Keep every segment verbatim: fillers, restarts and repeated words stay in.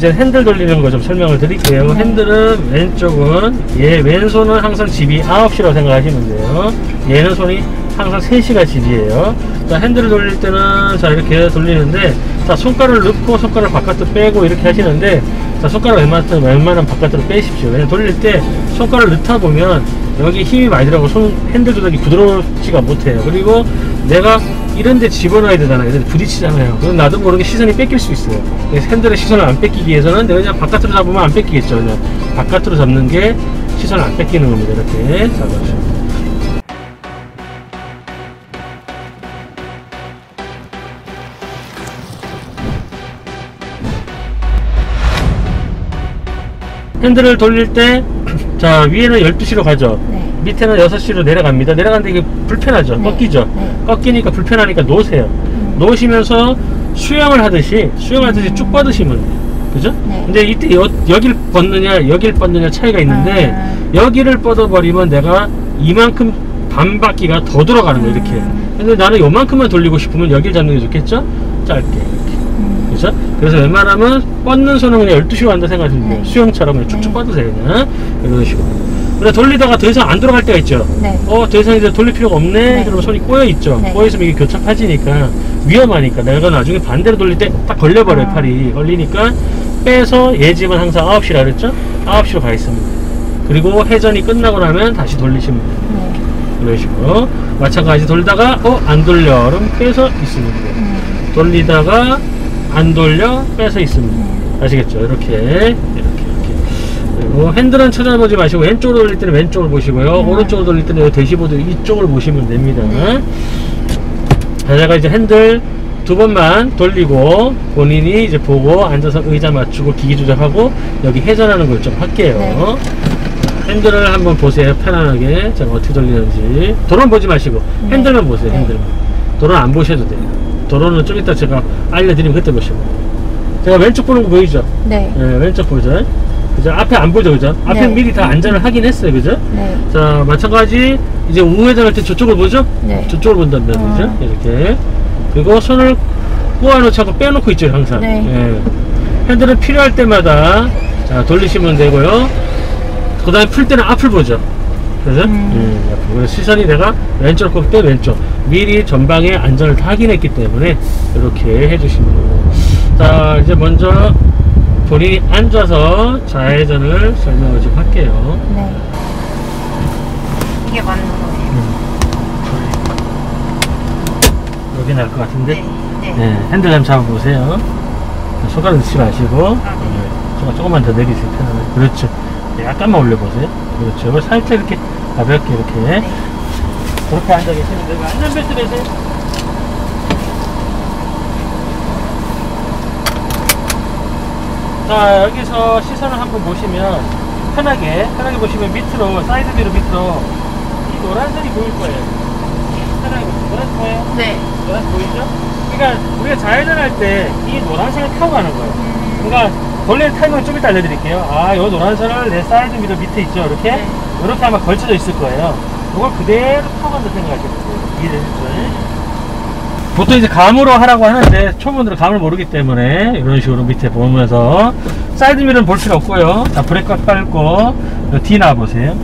이제 핸들 돌리는 거 좀 설명을 드릴게요. 네. 핸들은 왼쪽은 얘 왼손은 항상 집이 아홉 시라고 생각하시면 돼요. 얘는 손이 항상 세 시가 집이에요. 자, 핸들을 돌릴 때는 자 이렇게 돌리는데, 자 손가락을 넣고 손가락을 바깥으로 빼고 이렇게 하시는데, 자 손가락 웬만하면 웬만하면 바깥으로 빼십시오. 왜냐면 돌릴 때 손가락을 넣다 보면 여기 힘이 많이 들어가고 손 핸들 조작이 부드럽지가 못해요. 그리고 내가 이런데 집어넣어야 되잖아요. 이런데 부딪히잖아요. 그럼 나도 모르게 시선이 뺏길 수 있어요. 그래서 핸들의 시선을 안 뺏기기 위해서는 내가 그냥 바깥으로 잡으면 안 뺏기겠죠. 그냥 바깥으로 잡는 게 시선을 안 뺏기는 겁니다. 이렇게 잡아주시면. 핸들을 돌릴 때, 자, 위에는 열두 시로 가죠. 네. 밑에는 여섯 시로 내려갑니다. 내려가는데 이게 불편하죠. 네. 꺾이죠. 네. 꺾이니까 불편하니까 놓으세요. 음. 놓으시면서 수영을 하듯이, 수영을 하듯이 음. 쭉 뻗으시면 돼요. 그죠? 네. 근데 이때 여, 여길 뻗느냐, 여길 뻗느냐 차이가 있는데, 아. 여기를 뻗어버리면 내가 이만큼 반 바퀴가 더 들어가는 거예요. 이렇게. 음. 근데 나는 요만큼만 돌리고 싶으면 여길 잡는 게 좋겠죠? 짧게. 그죠? 그래서 웬만하면 뻗는 손은 그냥 열두 시로 한다 생각하시면 돼요. 네. 수영처럼 그냥 쭉쭉 뻗으세요. 그냥 이런 식으로. 근데 돌리다가 더 이상 안 돌아갈 때가 있죠. 네. 어, 더 이상 이제 돌릴 필요가 없네. 네. 그러면 손이 꼬여 있죠. 네. 꼬여 있으면 이게 교차파지니까 위험하니까 내가 나중에 반대로 돌릴 때 딱 걸려버려요. 아. 팔이 걸리니까 빼서 얘 집은 항상 아홉 시라 그랬죠. 아홉 시로 가 있습니다. 그리고 회전이 끝나고 나면 다시 돌리시면 돼요. 네. 이런 식으로 마찬가지. 돌다가 어, 안 돌려. 그럼 빼서 있으면 돼요. 음. 돌리다가 안 돌려 빼서 있습니다. 음. 아시겠죠? 이렇게 이렇게 이렇게. 그리고 핸들은 찾아보지 마시고 왼쪽으로 돌릴 때는 왼쪽을 보시고요. 음. 오른쪽으로 돌릴 때는 대시보드 이쪽을 보시면 됩니다. 음. 자, 제가 이제 핸들 두 번만 돌리고 본인이 이제 보고 앉아서 의자 맞추고 기기 조작하고 여기 회전하는 걸 좀 할게요. 네. 핸들을 한번 보세요. 편안하게 제가 어떻게 돌리는지. 도로는 보지 마시고 네. 핸들만 보세요. 네. 핸들만. 도로는 안 보셔도 돼요. 도로는 좀 이따 제가 알려드리면 그때 보시면. 제가 왼쪽 보는 거 보이죠? 네. 네, 왼쪽 보죠? 그죠? 앞에 안 보죠? 그죠? 앞에 네. 미리 다 안전을 하긴 했어요. 그죠? 네. 자, 마찬가지 이제 우회전할 때 저쪽을 보죠? 네. 저쪽을 본단 말이죠? 어. 이렇게. 그리고 손을 꼬아놓지 않고 빼놓고 있죠, 항상. 네. 네. 핸들은 필요할 때마다 자, 돌리시면 되고요. 그 다음에 풀 때는 앞을 보죠. 그죠? 음. 음, 시선이 내가 왼쪽 꺾을 때 왼쪽. 미리 전방에 안전을 다 확인했기 때문에 이렇게 해주시면 돼요. 자, 이제 먼저 본인이 앉아서 좌회전을 설명을 좀 할게요. 네. 이게 맞는 거예요. 음. 여기 날 것 같은데? 네. 네. 네. 핸들 좀 잡아보세요. 손가락 넣지 마시고. 아, 네. 손가락 조금만 더 내리세요. 편안하게. 그렇죠. 약간만 올려보세요. 그렇죠. 살짝 이렇게 가볍게 이렇게. 네. 그렇게 앉아 계시면 되고, 안전벨트 매세요. 자, 여기서 시선을 한번 보시면 편하게 편하게 보시면 밑으로, 사이드 뷰로 밑으로 이 노란색이 보일 거예요. 편하게 보시면 노란색 보여요? 네. 노란색 보이죠? 그러니까 우리가 좌회전할 때 이 노란색을 타고 가는 거예요. 그러니까 원래 타이밍을 좀 이따 알려드릴게요. 아, 요 노란선을 내 사이드 미러 밑에 있죠? 이렇게? 네. 이렇게 아마 걸쳐져 있을 거예요. 이걸 그대로 타고 간다 생각하시면 돼요. 이해되셨죠? 보통 이제 감으로 하라고 하는데 초보들은 감을 모르기 때문에 이런 식으로 밑에 보면서 사이드 미러는 볼 필요 없고요. 자, 브레이크 꽉 밟고 뒤 나와보세요.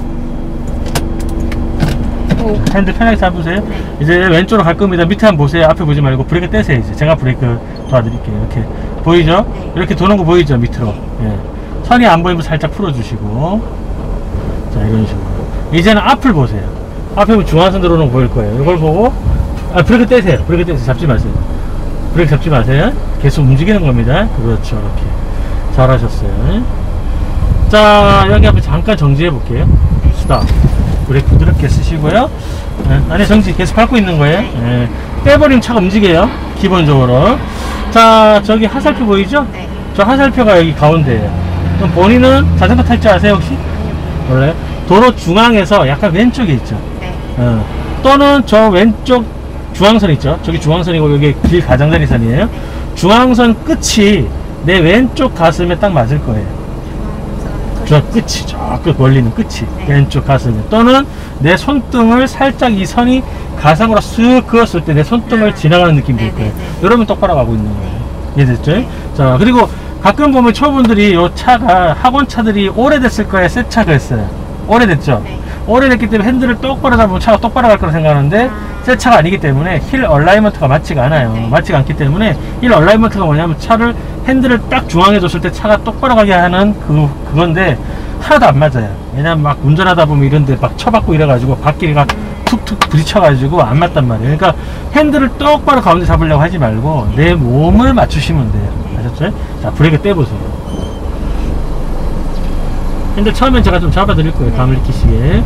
오. 핸들 편하게 잡으세요. 네. 이제 왼쪽으로 갈 겁니다. 밑에 한번 보세요. 앞에 보지 말고 브레이크 떼세요. 이제 제가 브레이크 도와드릴게요. 이렇게 보이죠? 네. 이렇게 도는 거 보이죠? 밑으로. 예. 선이 안 보이면 살짝 풀어주시고. 자, 이런 식으로. 이제는 앞을 보세요. 앞에 보면 중앙선 들어오는 거 보일 거예요. 이걸 보고, 아, 브레이크 떼세요. 브레이크 떼세요. 잡지 마세요. 브레이크 잡지 마세요. 계속 움직이는 겁니다. 그렇죠. 이렇게. 잘하셨어요. 자, 여기 한번 잠깐 정지해 볼게요. 스탑. 브레이크 부드럽게 쓰시고요. 네, 안에 정지 계속 밟고 있는 거예요. 네. 빼버리면 차가 움직여요. 기본적으로. 자, 저기 하살표 보이죠? 네. 저 하살표가 여기 가운데예요. 그럼 본인은 자전거 탈 줄 아세요, 혹시? 원래 도로 중앙에서 약간 왼쪽에 있죠. 네. 어. 또는 저 왼쪽 중앙선 있죠. 저기 중앙선이고 여기 길 가장자리선이에요. 중앙선 끝이 내 왼쪽 가슴에 딱 맞을 거예요. 저 끝이, 저 끝 멀리는 끝이 네. 왼쪽 가슴에. 또는 내 손등을 살짝 이 선이 가상으로 쓱 그었을 때 내 손등을 네. 지나가는 느낌이 들 거예요. 네, 네, 네. 이러면 똑바로 가고 있는 거예요. 이해됐죠? 네. 자, 그리고 가끔 보면 초보분들이 요 차가 학원 차들이 오래됐을 거예요, 새 차 그랬어요. 오래됐죠? 네. 오래됐기 때문에 핸들을 똑바로 잡으면 차가 똑바로 갈 거라 생각하는데 아. 새 차가 아니기 때문에 힐 얼라이먼트가 맞지가 않아요. 네. 맞지가 않기 때문에 힐 얼라이먼트가 뭐냐면 차를 핸들을 딱 중앙에 뒀을 때 차가 똑바로 가게 하는 그, 그건데 하나도 안 맞아요. 왜냐면 막 운전하다 보면 이런데 막 쳐박고 이래가지고 바퀴가 툭툭 부딪혀가지고 안 맞단 말이에요. 그러니까 핸들을 똑바로 가운데 잡으려고 하지 말고 내 몸을 맞추시면 돼요. 아셨죠? 자, 브레이크 떼보세요. 핸들 처음엔 제가 좀 잡아드릴 거예요. 감을 익히시게.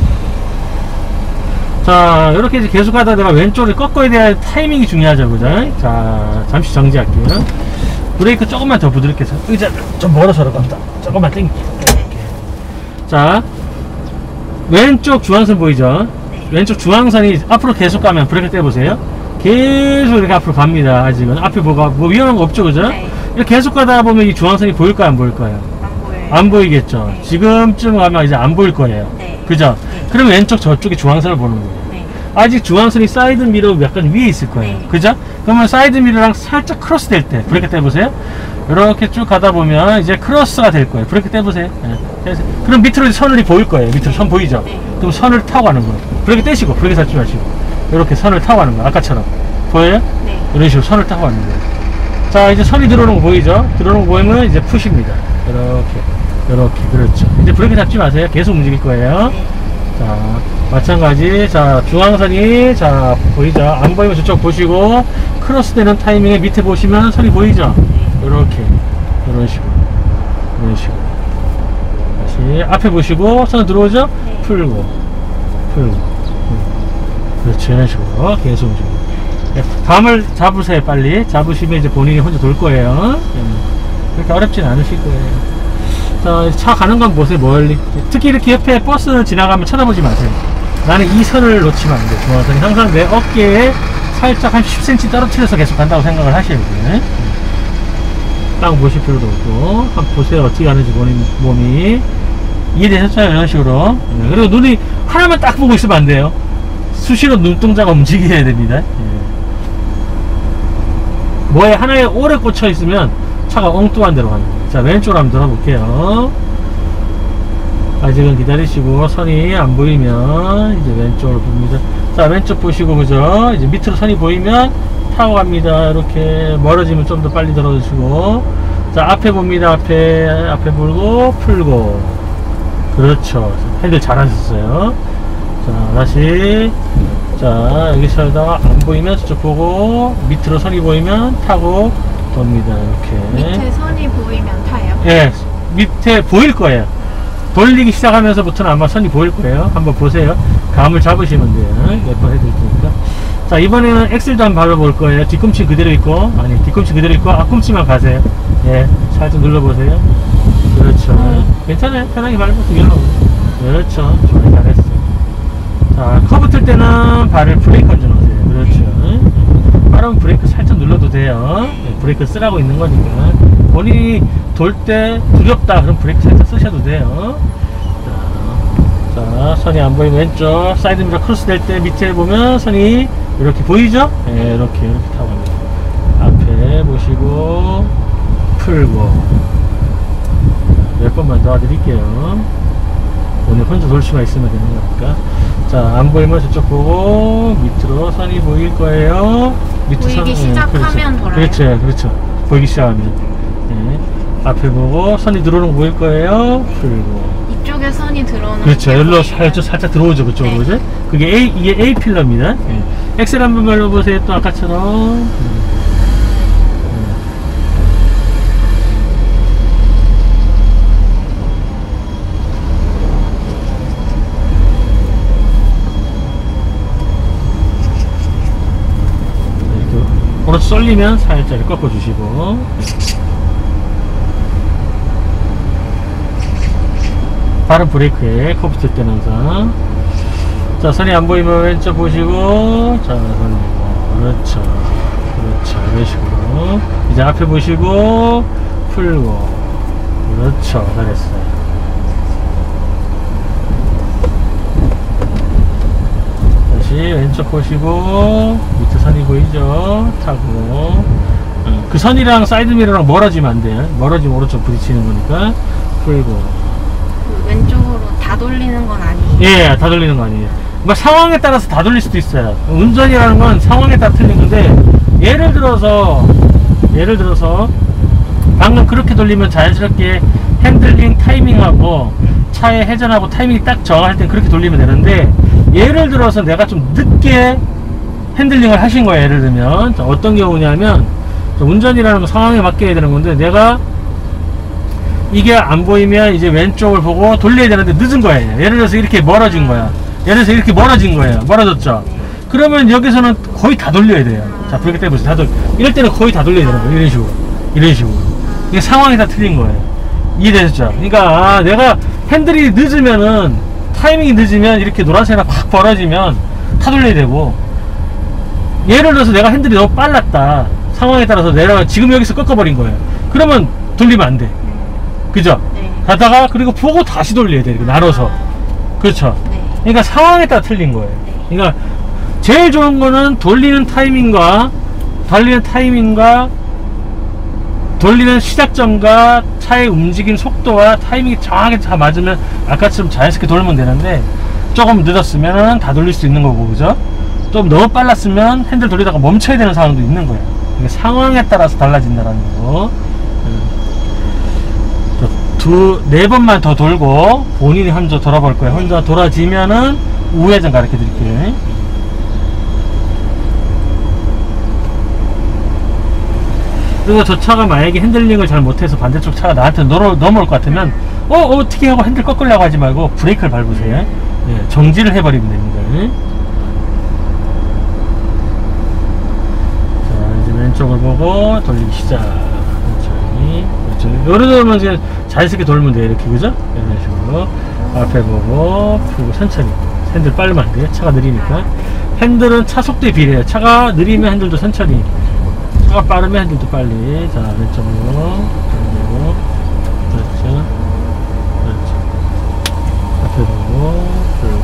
자, 이렇게 이제 계속 하다 내가 왼쪽을 꺾어야 될 타이밍이 중요하죠. 그죠? 자, 잠시 정지할게요. 브레이크 조금만 더 부드럽게 해서 의자를 좀 멀어서 간다. 조금만 당길게요. 이렇게. 자, 왼쪽 중앙선 보이죠? 왼쪽 중앙선이 앞으로 계속 가면 브레이크 떼보세요. 계속 이렇게 앞으로 갑니다. 아직은 앞에 뭐가 뭐 위험한 거 없죠, 그죠? 네. 이렇게 계속 가다 보면 이 중앙선이 보일까요, 안 보일까요? 안 보여요. 안 보이겠죠. 네. 지금쯤 가면 이제 안 보일 거예요. 네. 그죠? 네. 그러면 왼쪽 저쪽에 중앙선을 보는 거예요. 네. 아직 중앙선이 사이드 미러 약간 위에 있을 거예요. 네. 그죠? 그러면 사이드 미러랑 살짝 크로스 될 때 브레이크 떼보세요. 이렇게 쭉 가다 보면 이제 크로스가 될 거예요. 브레이크 떼보세요. 네. 그럼 밑으로 선이 보일 거예요. 밑으로 네. 선 보이죠? 네. 그럼 선을 타고 가는 거예요. 브레이크 떼시고 브레이크 잡지 마시고 이렇게 선을 타고 가는 거예요. 아까처럼 보여요? 네. 이런 식으로 선을 타고 가는 거예요. 자, 이제 선이 들어오는 거 보이죠? 들어오는 거 보이면 이제 푸십니다. 이렇게 이렇게 그렇죠. 이제 브레이크 잡지 마세요. 계속 움직일 거예요. 네. 자, 마찬가지. 자, 중앙선이 자 보이죠? 안 보이면 저쪽 보시고 크로스 되는 타이밍에 밑에 보시면 선이 보이죠? 네. 이렇게 이런 식으로 이런 식으로 다시 앞에 보시고 선 들어오죠? 네. 풀고 풀고 그렇죠. 이런 식으로 계속 움직여요. 네, 감을 잡으세요. 빨리 잡으시면 이제 본인이 혼자 돌 거예요. 네. 그렇게 어렵진 않으실 거예요. 자, 차 가는 건 보세요. 멀리. 특히 이렇게 옆에 버스 지나가면 쳐다보지 마세요. 나는 이 선을 놓치면 안 돼요. 중앙선이 항상 내 어깨에 살짝 한 십 센티미터 떨어뜨려서 계속 간다고 생각을 하셔야 돼요. 딱 보실 필요도 없고 한번 보세요. 어떻게 가는지 본인 몸이 이해되셨죠? 이런 식으로. 네. 그리고 눈이 하나만 딱 보고 있으면 안 돼요. 수시로 눈동자가 움직여야 됩니다. 예. 뭐에 하나에 오래 꽂혀 있으면 차가 엉뚱한 데로 가는 거예요. 자, 왼쪽으로 한번 돌아볼게요. 아직은 기다리시고 선이 안 보이면 이제 왼쪽으로 봅니다. 자, 왼쪽 보시고 그죠? 이제 밑으로 선이 보이면 타고 갑니다. 이렇게 멀어지면 좀 더 빨리 들어주시고 자, 앞에 봅니다. 앞에 앞에 불고 풀고 그렇죠. 핸들 잘 하셨어요. 자, 다시 자, 여기서다가 안 보이면 저쪽 보고 밑으로 선이 보이면 타고 돕니다. 이렇게 밑에 선이 보이면 타요? 예, 밑에 보일 거예요. 돌리기 시작하면서부터는 아마 선이 보일 거예요. 한번 보세요. 감을 잡으시면 돼요. 몇 번 해드릴 테니까. 자, 이번에는 엑셀도 한번 밟아볼 거예요. 뒤꿈치 그대로 있고 아니 뒤꿈치 그대로 있고 앞꿈치만 가세요. 예, 살짝 눌러보세요. 그렇죠. 음. 괜찮아요. 편하게 밟고 눌러보세요. 그렇죠. 좋아요. 잘했어요. 자, 커브 틀 때는 발을 브레이크 얹어 놓으세요. 그렇죠. 빠르면 브레이크 살짝 눌러도 돼요. 네, 브레이크 쓰라고 있는 거니까. 본인이 돌 때 두렵다 그럼 브레이크 살짝 쓰셔도 돼요. 자, 자, 선이 안 보이면 왼쪽 사이드 미러 크로스 될 때 밑에 보면 선이 이렇게 보이죠? 네, 이렇게 이렇게 타고 갑니다. 앞에 보시고 풀고 몇 번만 도와드릴게요. 오늘 혼자 돌 수가 있으면 되는 거니까. 자, 안 보이면 저쪽 보고 밑으로 선이 보일 거예요. 밑으로 보이기 선, 시작하면 네, 그렇죠. 돌아요. 그렇죠, 그렇죠. 보이기 시작하면. 네. 앞에 보고 선이 들어오는 거 보일 거예요. 풀고. 이쪽에 선이 들어오는. 그렇죠. 여기로 살짝 살짝 들어오죠, 그쪽으로. 네. 그죠? 그게 A, 이게 A 필러입니다. 네. 엑셀 한번 밟아보세요. 또 아까처럼. 네. 오른쪽 쏠리면 살짝 꺾어주시고 발은 브레이크에 커브 틀 때는 항상 자, 선이 안 보이면 왼쪽 보시고 자, 돌리고 그렇죠. 그렇죠. 이런 식으로 이제 앞에 보시고 풀고 그렇죠. 잘했어요. 다시 왼쪽 보시고 밑에 선이 보이죠? 타고 응. 그 선이랑 사이드미러랑 멀어지면 안 돼요. 멀어지면 오른쪽 부딪히는 거니까. 풀고. 그 왼쪽으로 다 돌리는 건 아니에요? 예, 다 돌리는 거 아니에요. 뭐 상황에 따라서 다 돌릴 수도 있어요. 운전이라는 건 상황에 따라 틀린 건데, 예를 들어서, 예를 들어서, 방금 그렇게 돌리면 자연스럽게 핸들링 타이밍하고 차에 회전하고 타이밍이 딱 정할 땐 그렇게 돌리면 되는데, 예를 들어서 내가 좀 늦게 핸들링을 하신 거예요. 예를 들면 어떤 경우냐면, 운전이라는 건 상황에 맞게 해야 되는 건데, 내가 이게 안 보이면 이제 왼쪽을 보고 돌려야 되는데 늦은 거예요. 예를 들어서 이렇게 멀어진 거야. 예를 들어서 이렇게 멀어진 거예요. 멀어졌죠. 그러면 여기서는 거의 다 돌려야 돼요. 자, 브레이크 떼보세요. 다 돌, 이럴 때는 거의 다 돌려야 되는 거예요. 이런 식으로. 이런 식으로. 이게 상황이 다 틀린 거예요. 이해되셨죠? 그러니까, 아, 내가 핸들이 늦으면은, 타이밍이 늦으면 이렇게 노란색이랑 확 벌어지면 다 돌려야 되고, 예를 들어서 내가 핸들이 너무 빨랐다. 상황에 따라서 내가 지금 여기서 꺾어버린 거예요. 그러면 돌리면 안 돼. 그죠? 네. 가다가, 그리고 보고 다시 돌려야 돼. 이렇게 나눠서. 그렇죠? 네. 그러니까 상황에 따라 틀린 거예요. 네. 그러니까 제일 좋은 거는 돌리는 타이밍과 달리는 타이밍과 돌리는 시작점과 차의 움직임 속도와 타이밍이 정확하게 다 맞으면 아까처럼 자연스럽게 돌면 되는데, 조금 늦었으면 다 돌릴 수 있는 거고, 그죠? 좀 너무 빨랐으면 핸들 돌리다가 멈춰야 되는 상황도 있는 거예요. 그러니까 상황에 따라서 달라진다는 거. 두, 네 번만 더 돌고 본인이 혼자 돌아볼 거예요. 혼자 돌아지면은 우회전 가르쳐 드릴게요. 그리고 저 차가 만약에 핸들링을 잘 못해서 반대쪽 차가 나한테 넘어, 넘어올 것 같으면 어? 어떻게 하고 핸들 꺾으려고 하지 말고 브레이크를 밟으세요. 네, 정지를 해버리면 됩니다. 자, 이제 왼쪽을 보고 돌리기 시작. 천천히. 요래 돌면 이제 자연스럽게 돌면 돼요. 이렇게, 그죠? 이런 식으로 앞에 보고 풀고 천천히. 핸들 빨리면 안 돼요. 차가 느리니까. 핸들은 차 속도에 비례해요. 차가 느리면 핸들도 천천히, 차가 빠르면 핸들도 빨리. 자, 왼쪽으로 그리고 그렇죠, 그렇죠. 앞에 보고 풀고.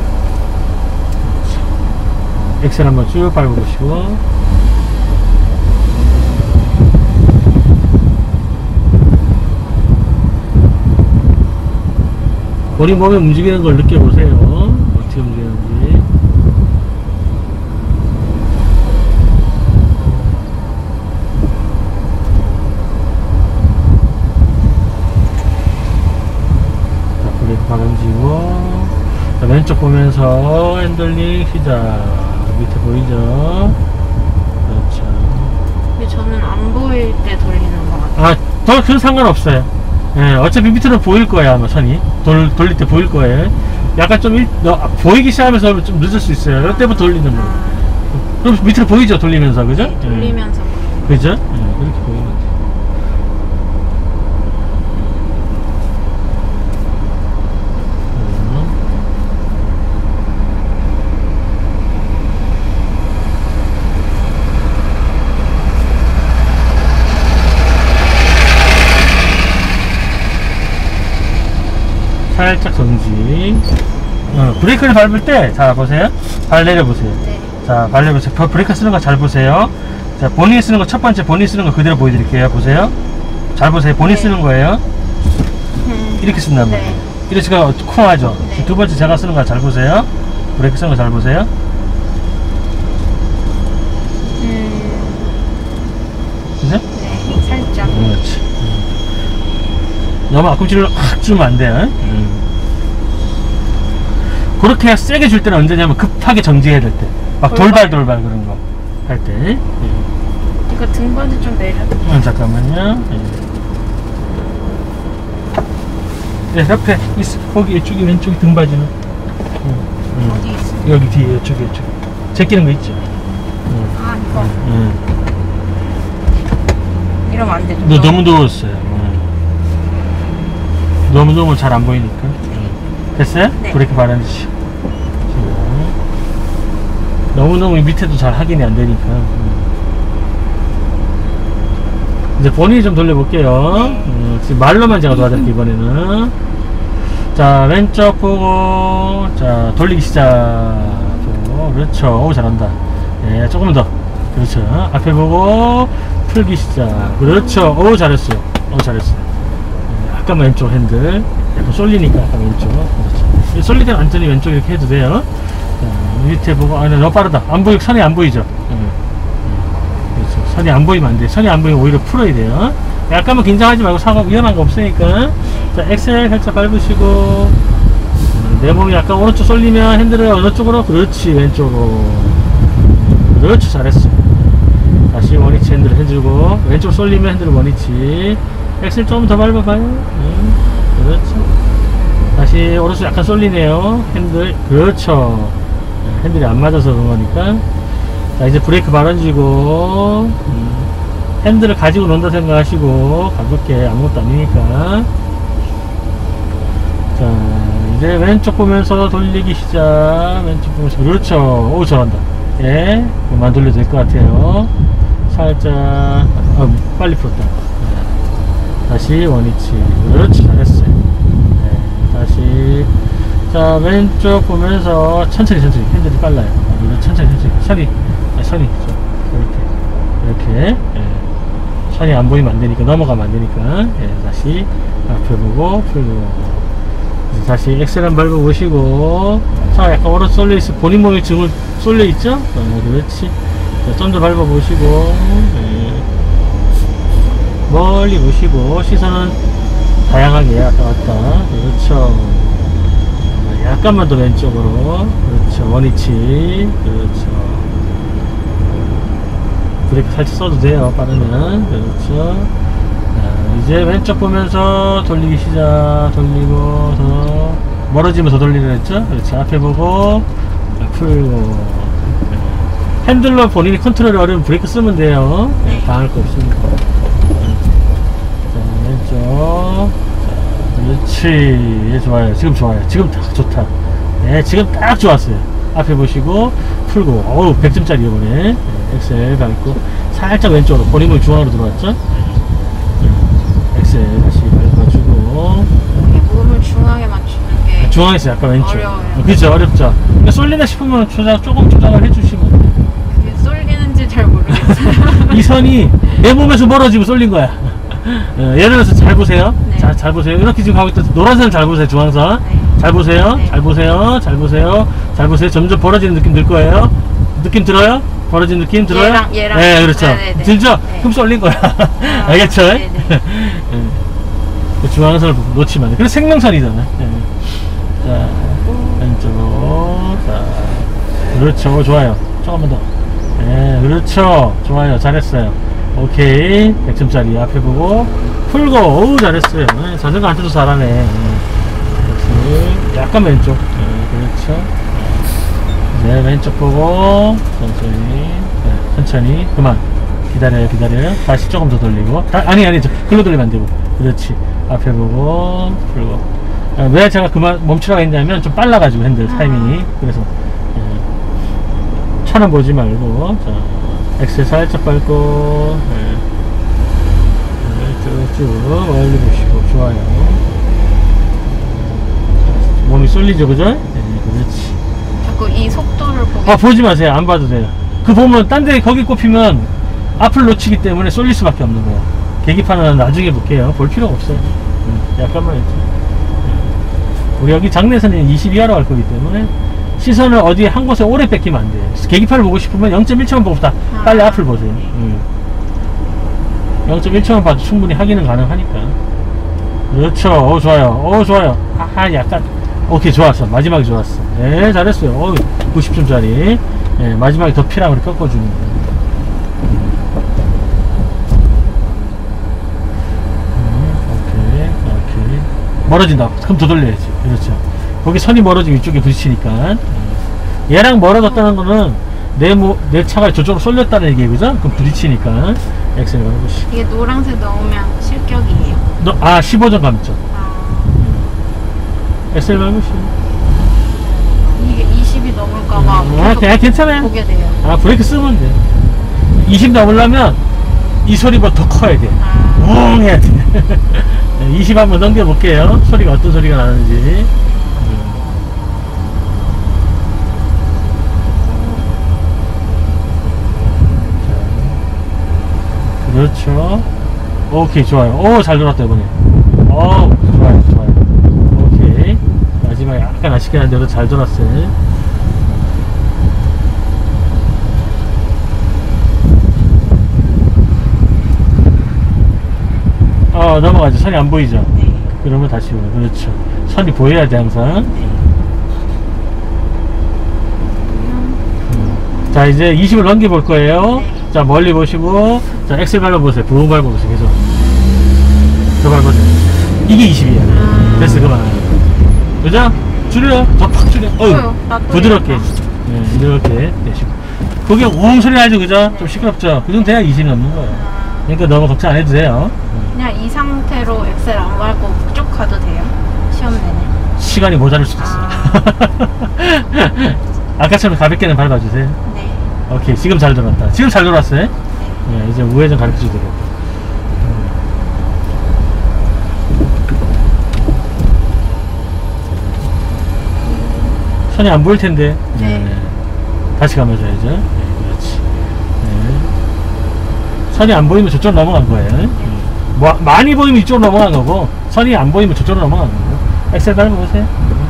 그렇죠. 엑셀 한번 쭉 밟아보시고. 머리 몸에 움직이는 걸 느껴보세요. 어떻게 움직이는지. 자, 브레이크 방음지고. 자, 왼쪽 보면서 핸들링 시작. 밑에 보이죠? 그렇죠. 근데 저는 안 보일 때 돌리는 것 같아요. 아, 더 큰 상관없어요. 예, 어차피 밑으로 보일 거야. 아마 선이 돌, 돌릴 때 보일 거예요. 약간 좀 일, 너, 보이기 시작하면서 좀 늦을 수 있어요. 이때부터 돌리는 거. 아, 그럼 밑으로 보이죠? 돌리면서, 그죠? 네, 돌리면서 예. 그죠? 예, 그렇게 보이는 거죠. 살짝 정지. 어, 브레이크를 밟을 때, 자, 보세요. 발 내려보세요. 네. 자, 발 내려보세요. 버- 브레이크 쓰는 거 잘 보세요. 자, 본인이 쓰는 거, 첫 번째 본인이 쓰는 거 그대로 보여드릴게요. 보세요. 잘 보세요. 본인이 네. 쓰는 거예요. 음, 이렇게 쓴단 말이에요. 네. 이렇게가 쿵하죠. 네. 두 번째 제가 쓰는 거 잘 보세요. 브레이크 쓰는 거 잘 보세요. 음, 그죠? 네, 살짝. 그렇지. 너무 앞꿈치를 확 주면 안 돼요. 음. 그렇게 세게 줄 때는 언제냐면 급하게 정지해야 될 때. 막 돌발 돌발 그런 거 할 때. 예. 이거 등받이 좀 내려. 음, 잠깐만요. 예. 네, 옆에 있어. 거기 이쪽이 왼쪽이 등받이는. 음, 음. 어디 있어? 여기 뒤에 이쪽에 이쪽. 제끼는 거 있죠. 음. 아, 이거. 음. 이러면 안 되죠. 너 너무 더웠어요. 음. 너무 너무 잘 안 보이니까. 됐어요? 네. 브레이크 발라주시. 너무너무 밑에도 잘 확인이 안 되니까. 이제 본인이 좀 돌려볼게요. 네. 음, 지금 말로만 제가 도와드릴게요, 이번에는. 자, 왼쪽 보고, 자, 돌리기 시작. 그렇죠. 오, 잘한다. 예, 조금 더. 그렇죠. 앞에 보고, 풀기 시작. 그렇죠. 오, 잘했어요. 오, 잘했어요. 네, 약간만 왼쪽 핸들. 약간 쏠리니까 약간 왼쪽. 그렇죠. 쏠릴 때는 완전히 왼쪽 이렇게 해도 돼요. 자, 밑에 보고, 아, 네, 너무 빠르다. 안 보이, 선이 안 보이죠? 네. 그렇죠. 선이 안 보이면 안 돼. 선이 안 보이면 오히려 풀어야 돼요. 약간만 긴장하지 말고 사고 위험한 거 없으니까. 자, 엑셀 살짝 밟으시고. 내 몸이 약간 오른쪽 쏠리면 핸들을 어느 쪽으로? 그렇지, 왼쪽으로. 그렇지, 잘했어. 다시 원위치 핸들을 해주고, 왼쪽 쏠리면 핸들을 원위치. 엑셀 좀 더 밟아봐요. 음, 그렇죠. 다시 오른쪽 약간 쏠리네요. 핸들. 그렇죠. 핸들이 안 맞아서 그런 거니까. 자, 이제 브레이크 발언지고, 음, 핸들을 가지고 논다 생각하시고, 가볍게 아무것도 아니니까. 자, 이제 왼쪽 보면서 돌리기 시작. 왼쪽 보면서. 그렇죠. 오, 잘한다. 예, 그만 돌려도 될 것 같아요. 살짝, 아, 빨리 풀었다. 네. 다시 원위치. 그렇지, 잘했어요. 네, 다시. 자, 왼쪽 보면서 천천히, 천천히. 핸들이 빨라요. 아, 천천히, 천천히. 선이, 아, 선이. 이렇게, 이렇게. 예. 선이 안 보이면 안 되니까, 넘어가면 안 되니까. 예, 다시 앞에 보고, 풀고. 다시 엑셀 한 밟아 보시고. 자, 약간 오른쪽 쏠려있어. 본인 몸이 지금 쏠려있죠? 어, 그렇지. 좀 더 밟아 보시고. 네. 멀리 보시고. 시선은 다양하게 왔다 갔다. 그렇죠. 약간만 더 왼쪽으로. 그렇죠. 원위치. 그렇죠. 브레이크 살짝 써도 돼요, 빠르면. 그렇죠. 이제 왼쪽 보면서 돌리기 시작. 돌리고 더 멀어지면서 돌리려 했죠. 그렇지. 앞에 보고 풀고. 핸들로 본인이 컨트롤이 어려우면 브레이크 쓰면 돼요. 네, 당할 거 없습니다. 자, 왼쪽. 자, 그렇지. 예, 좋아요. 지금 좋아요. 지금 딱 좋다. 네, 지금 딱 좋았어요. 앞에 보시고 풀고. 어우, 백 점짜리 이번에. 네, 엑셀 밟고 살짝 왼쪽으로 본인 몸이 중앙으로 들어왔죠. 엑셀 다시 밟아주고. 몸을 중앙에 맞추는 게 중앙에서 약간 왼쪽. 어려워요. 그죠, 어렵죠. 그러니까 쏠리다 싶으면 조작, 조금 조작을 해주시면. 그게 쏠리는지 잘 모르겠어요. 이 선이 내 몸에서 멀어지고 쏠린 거야. 어, 예를 들어서 잘 보세요. 네. 자, 잘 보세요. 이렇게 지금 가고 있다. 노란선 잘 보세요, 중앙선. 네. 잘 보세요. 네. 잘 보세요. 잘 보세요. 잘 보세요. 점점 벌어지는 느낌 들 거예요. 느낌 들어요? 벌어지는 느낌 들어요? 얘랑, 얘랑. 네, 그렇죠. 네네네. 들죠? 네. 그럼 쏠린 거야. 아, 알겠죠? 네네. 그 중앙선을 놓치면 안 돼. 그래서 생명선이잖아. 네. 자, 왼쪽. 자, 그렇죠. 좋아요. 조금만 더. 네, 그렇죠. 좋아요. 잘했어요. 오케이. 백 점짜리 앞에 보고 풀고. 오우, 잘했어요. 네, 자전거 한테도 잘하네. 네. 그렇지. 약간 왼쪽. 네, 그렇죠. 네, 왼쪽 보고 천천히. 네, 천천히. 그만. 기다려요, 기다려요. 다시 조금 더 돌리고. 다, 아니, 아니, 저, 글로 돌리면 안 되고. 그렇지. 앞에 보고, 풀고. 아, 왜 제가 그만 멈추라고 했냐면, 좀 빨라가지고, 핸들 타이밍이. 그래서, 예. 차는 보지 말고, 자, 엑셀 살짝 밟고, 예. 네, 쭉쭉 멀리 보시고, 좋아요. 몸이 쏠리죠, 그죠? 네, 그렇지. 자꾸 이 속도를 보게. 아, 보지 마세요. 안 봐도 돼요. 그 보면, 딴 데 거기 꼽히면, 앞을 놓치기 때문에 쏠릴 수밖에 없는 거예요. 계기판은 나중에 볼게요. 볼 필요가 없어요. 음, 약간만 했죠. 음. 우리 여기 장내에서는 이십이하로 갈 거기 때문에 시선을 어디 한 곳에 오래 뺏기면 안 돼요. 계기판을 보고 싶으면 영 점 일 초만 보고 다 아. 빨리 앞을 보세요. 음. 영 점 일 초만 봐도 충분히 확인은 가능하니까. 그렇죠. 오, 좋아요. 오, 좋아요. 아, 약간. 오케이, 좋았어. 마지막에 좋았어. 네, 잘했어요. 오, 구십 점짜리. 네, 마지막에 더 피랑을 꺾어주는 거예요. 멀어진다. 그럼 더 돌려야지. 그렇죠. 거기 선이 멀어지면 이쪽에 부딪히니까. 얘랑 멀어졌다는 거는 내, 뭐, 내 차가 저쪽으로 쏠렸다는 얘기예요. 그죠? 그럼 부딪히니까. 엑셀 밟으시고. 이게 노란색 넣으면 실격이에요. 너, 아, 십오 점 감죠. 아, 엑셀 밟으시고. 이게 이십이 넘을까봐 아, 그냥 괜찮아요. 보게 돼요. 아, 브레이크 쓰면 돼. 이십 넘으려면 이 소리보다 더 커야 돼. 아, 웅 해야 돼. 이십 한번 넘겨볼게요. 소리가 어떤 소리가 나는지. 그렇죠. 오케이, 좋아요. 오, 잘 돌았다, 이번에. 어, 좋아요, 좋아요. 오케이. 마지막에 약간 아쉽긴 한데도 잘 돌았어요. 어, 넘어가죠. 선이 안 보이죠? 네. 그러면 다시 오요. 그렇죠. 선이 보여야 돼, 항상. 음. 자, 이제 이십을 넘겨볼 거예요. 네. 자, 멀리 보시고, 자, 엑셀 밟아보세요. 부분 밟아보세요. 계속. 더 밟아보세요. 이게 이십이야. 음. 됐어, 그만. 그죠? 줄여. 더 팍 줄여. 어휴, 나 어휴, 또 부드럽게. 이랬다. 네, 이렇게 되시고. 그게 웅 소리 나죠, 그죠? 좀 시끄럽죠? 그 정도 돼야 이십이 넘는 거예요. 아, 그러니까 너무 걱정 안 해도 돼요. 그냥 이 상태로 엑셀 안 밟고 쭉 가도 돼요? 시험 내내. 시간이 모자랄 수도 있어. 아. 아까처럼 가볍게는 밟아주세요. 네. 오케이, 지금 잘 돌았다. 지금 잘 돌았어요. 네. 네, 이제 우회전 가르쳐 주도록. 선이 안 보일 텐데. 네. 다시 감아줘야죠. 네, 그렇지. 네. 선이 안 보이면 저쪽으로 넘어간 거예요. 네. 뭐, 많이 보이면 이쪽으로 넘어간 거고, 선이 안 보이면 저쪽으로 넘어간 거고. 엑셀 밟아보세요.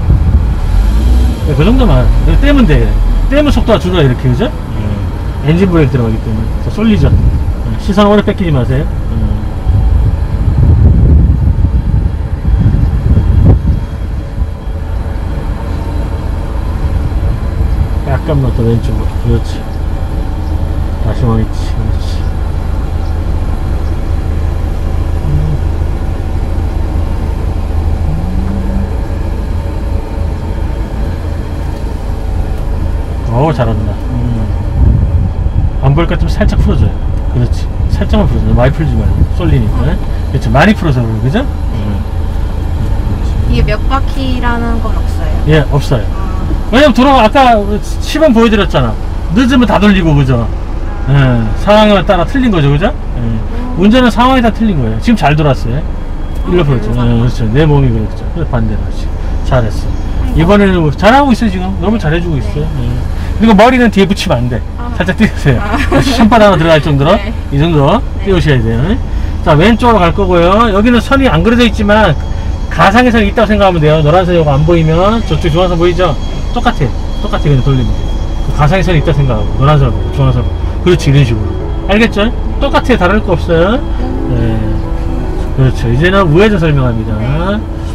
네, 그 정도만. 이거 떼면 돼. 떼면 속도가 줄어요, 이렇게, 그죠? 네. 엔진 브레이크 들어가기 때문에. 자, 쏠리죠? 네. 시선 오래 뺏기지 마세요. 네. 약간만 더 왼쪽으로. 그렇지. 다시 원위치. 그렇지. 음. 어우, 잘한다. 음. 안 보일까 좀 살짝 풀어줘요. 그렇지. 살짝만 풀어줘요. 많이 풀지 말고. 쏠리니까. 그렇죠. 많이 풀어서 그래요. 그죠? 음. 이게 몇 바퀴라는 건 없어요? 예, 없어요. 아, 왜냐면 돌아 아까 시범 보여드렸잖아. 늦으면 다 돌리고, 그죠? 예, 상황에 따라 틀린 거죠, 그죠? 예. 운전은 상황에 따라 틀린 거예요. 지금 잘 돌았어요. 일로 풀었죠. 예, 그렇죠. 내 몸이 그렇죠. 그래서 반대로 하지. 잘했어. 이번에는 뭐 잘하고 있어요, 지금. 너무 잘해주고 있어요. 예. 그리고 머리는 뒤에 붙이면 안 돼. 아. 살짝 띄우세요. 아. 손바닥으로 들어갈 정도로. 네. 이 정도 네. 띄우셔야 돼요. 자, 왼쪽으로 갈 거고요. 여기는 선이 안 그려져 있지만, 가상의 선이 있다고 생각하면 돼요. 노란색 이거 안 보이면, 저쪽 중앙선 보이죠? 똑같아. 똑같아. 그냥 돌리면 돼. 가상의 선이 있다 생각하고, 노란색 보고, 중앙선 보고. 그렇지, 이런 식으로. 알겠죠? 똑같아. 다를 거 없어요. 네. 그렇죠. 이제는 우회전 설명합니다. 네.